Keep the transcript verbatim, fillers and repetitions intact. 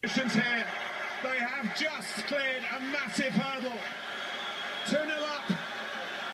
Here, they have just cleared a massive hurdle.